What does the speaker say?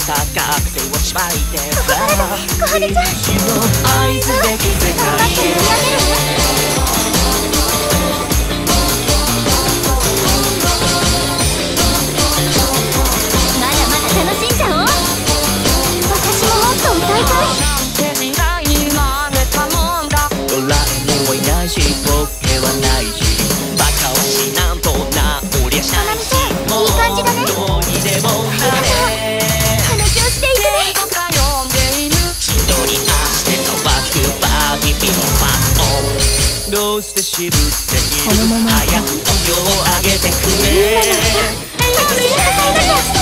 高く背をしばいてここからだ小春ちゃん。 合図で気づ頑張って見上げるまだまだ楽しんじゃおう。私ももっと歌いたい。 ドラえもんはいないし時計はないしバカはしなんとなおりゃしないしまなみちゃんいい感じだね。 どうにでもなれ話をしていくね。 一人足で乾くバービーピンパンどうして渋っている早く音量を上げてくれみんなの歌、口に支えなきゃ。